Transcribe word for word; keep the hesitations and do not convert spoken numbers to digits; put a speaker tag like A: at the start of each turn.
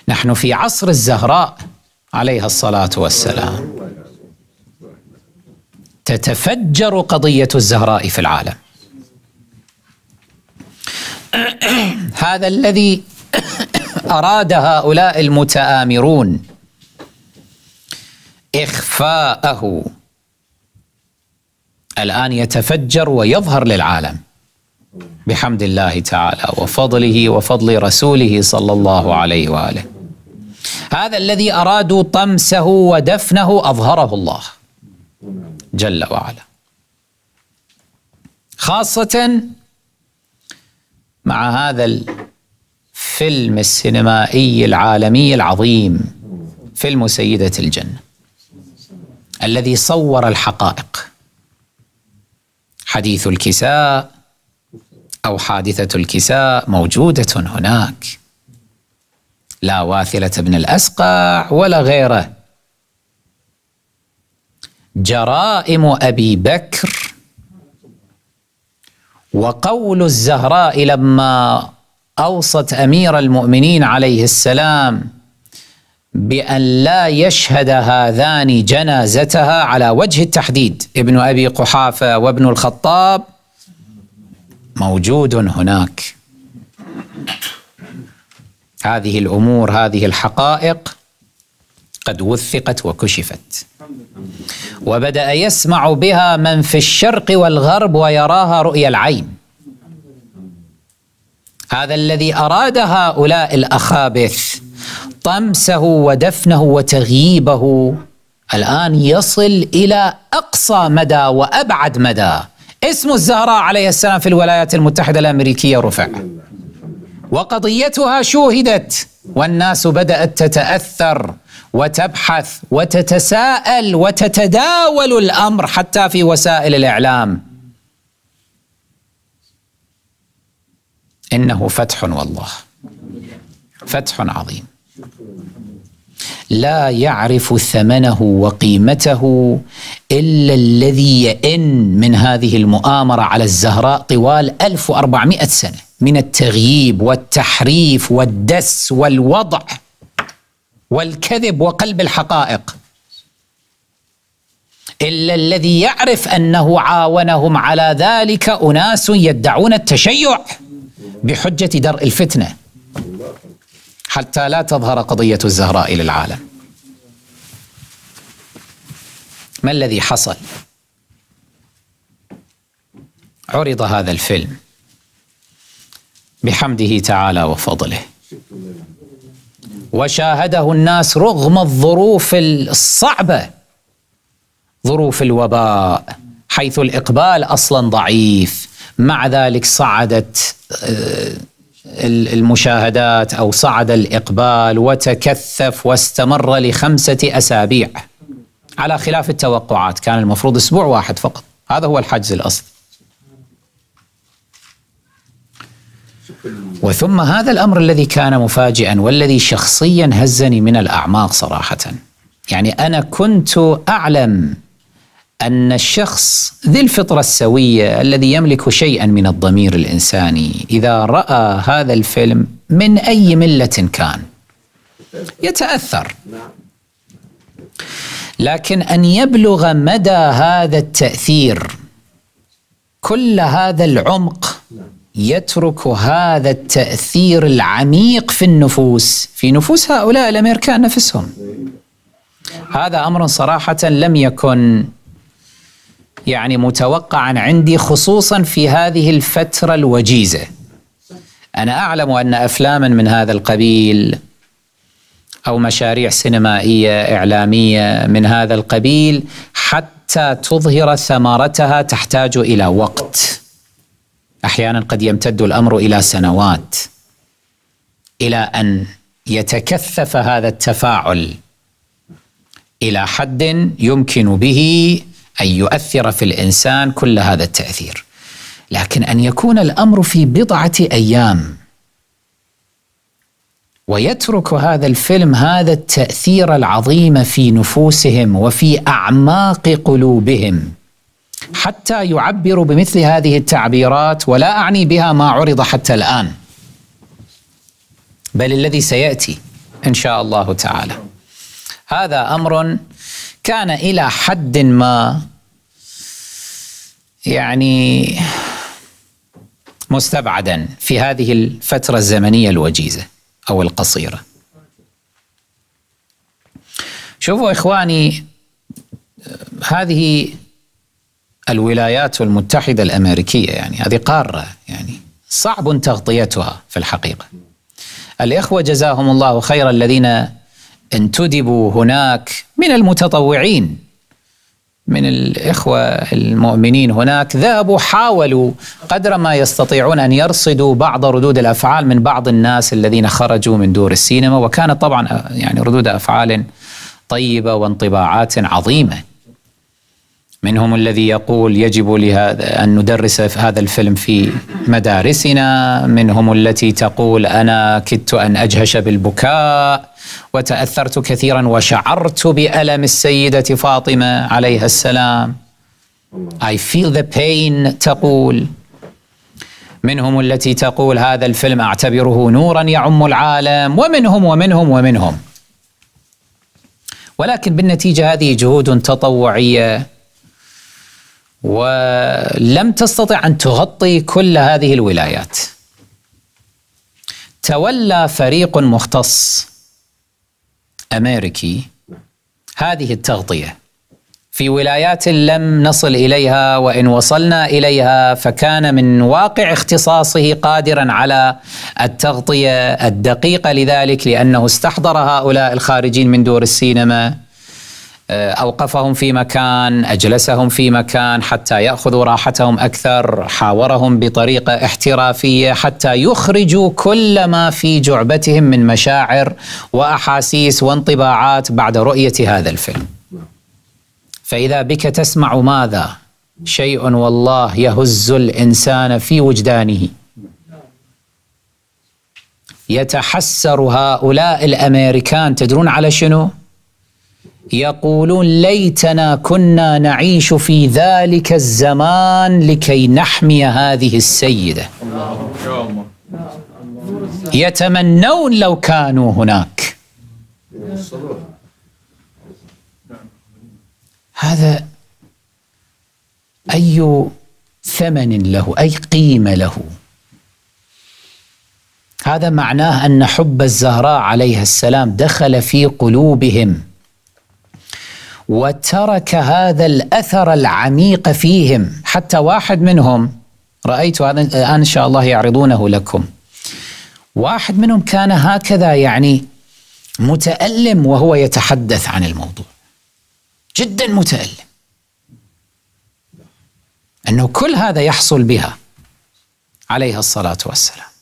A: نحن في عصر الزهراء عليها الصلاة والسلام، تتفجر قضية الزهراء في العالم. هذا الذي أراد هؤلاء المتآمرون إخفاءه الآن يتفجر ويظهر للعالم بحمد الله تعالى وفضله وفضل رسوله صلى الله عليه وآله. هذا الذي أرادوا طمسه ودفنه أظهره الله جل وعلا، خاصة مع هذا الفيلم السينمائي العالمي العظيم، فيلم سيدة الجنة، الذي صور الحقائق. حديث الكساء أو حادثة الكساء موجودة هناك، لا واثلة بن الأسقع ولا غيره. جرائم أبي بكر وقول الزهراء لما أوصت أمير المؤمنين عليه السلام بأن لا يشهد هذان جنازتها على وجه التحديد، ابن أبي قحافة وابن الخطاب، موجود هناك. هذه الأمور، هذه الحقائق قد وثقت وكشفت، وبدأ يسمع بها من في الشرق والغرب ويراها رؤيا العين. هذا الذي أراد هؤلاء الأخابث طمسه ودفنه وتغييبه الآن يصل إلى أقصى مدى وأبعد مدى. اسم الزهراء عليه السلام في الولايات المتحدة الأمريكية رفع، وقضيتها شوهدت، والناس بدأت تتأثر وتبحث وتتساءل وتتداول الأمر حتى في وسائل الإعلام. إنه فتح والله، فتح عظيم لا يعرف ثمنه وقيمته إلا الذي يئن من هذه المؤامرة على الزهراء طوال ألف وأربعمائة سنة من التغييب والتحريف والدس والوضع والكذب وقلب الحقائق، إلا الذي يعرف أنه عاونهم على ذلك أناس يدعون التشيع بحجة درء الفتنة حتى لا تظهر قضية الزهراء للعالم. ما الذي حصل؟ عرض هذا الفيلم بحمده تعالى وفضله، وشاهده الناس رغم الظروف الصعبة، ظروف الوباء، حيث الإقبال أصلا ضعيف. مع ذلك صعدت المشاهدات أو صعد الإقبال وتكثف واستمر لخمسة أسابيع على خلاف التوقعات. كان المفروض أسبوع واحد فقط، هذا هو الحجز الأصلي. وثم هذا الأمر الذي كان مفاجئا والذي شخصيا هزني من الأعماق صراحة. يعني أنا كنت أعلم أن الشخص ذي الفطرة السوية الذي يملك شيئا من الضمير الإنساني إذا رأى هذا الفيلم من أي ملة كان يتأثر، لكن أن يبلغ مدى هذا التأثير، كل هذا العمق، يترك هذا التأثير العميق في النفوس، في نفوس هؤلاء الأمريكان نفسهم، هذا أمر صراحة لم يكن يعني متوقعا عندي، خصوصا في هذه الفترة الوجيزة. أنا أعلم أن أفلاما من هذا القبيل أو مشاريع سينمائية إعلامية من هذا القبيل حتى تظهر ثمرتها تحتاج إلى وقت، أحيانا قد يمتد الأمر إلى سنوات، إلى أن يتكثف هذا التفاعل إلى حد يمكن به أن يؤثر في الإنسان كل هذا التأثير. لكن أن يكون الأمر في بضعة أيام ويترك هذا الفيلم هذا التأثير العظيم في نفوسهم وفي أعماق قلوبهم حتى يعبروا بمثل هذه التعبيرات، ولا أعني بها ما عرض حتى الآن، بل الذي سيأتي. إن شاء الله تعالى. هذا أمر كان إلى حد ما يعني مستبعدا في هذه الفترة الزمنية الوجيزة أو القصيرة. شوفوا إخواني، هذه الولايات المتحدة الأمريكية يعني هذه قارة يعني صعب تغطيتها في الحقيقة. الإخوة جزاهم الله خيرا الذين انتدبوا هناك من المتطوعين، من الإخوة المؤمنين هناك، ذهبوا حاولوا قدر ما يستطيعون أن يرصدوا بعض ردود الأفعال من بعض الناس الذين خرجوا من دور السينما، وكانت طبعا يعني ردود أفعال طيبة وانطباعات عظيمة. منهم الذي يقول يجب لهذا أن ندرس هذا الفيلم في مدارسنا، منهم التي تقول أنا كدت أن أجهش بالبكاء وتأثرت كثيرا وشعرت بألم السيدة فاطمة عليها السلام. I feel the pain تقول. منهم التي تقول هذا الفيلم أعتبره نورا يعم العالم، ومنهم ومنهم ومنهم. ولكن بالنتيجة هذه جهود تطوعية ولم تستطع أن تغطي كل هذه الولايات. تولى فريق مختص أمريكي هذه التغطية في ولايات لم نصل إليها، وإن وصلنا إليها فكان من واقع اختصاصه قادرا على التغطية الدقيقة لذلك، لأنه استحضر هؤلاء الخارجين من دور السينما، أوقفهم في مكان، أجلسهم في مكان حتى يأخذوا راحتهم أكثر، حاورهم بطريقة احترافية حتى يخرجوا كل ما في جعبتهم من مشاعر وأحاسيس وانطباعات بعد رؤية هذا الفيلم. فإذا بك تسمع ماذا؟ شيء والله يهز الإنسان في وجدانه. يتحسر هؤلاء الأمريكان، تدرون على شنو؟ يقولون ليتنا كنا نعيش في ذلك الزمان لكي نحمي هذه السيدة. يتمنون لو كانوا هناك. هذا أي ثمن له، أي قيمة له؟ هذا معناه أن حب الزهراء عليها السلام دخل في قلوبهم وترك هذا الأثر العميق فيهم. حتى واحد منهم رأيت هذا الآن إن شاء الله يعرضونه لكم، واحد منهم كان هكذا يعني متألم وهو يتحدث عن الموضوع، جدا متألم أنه كل هذا يحصل بها عليها الصلاة والسلام.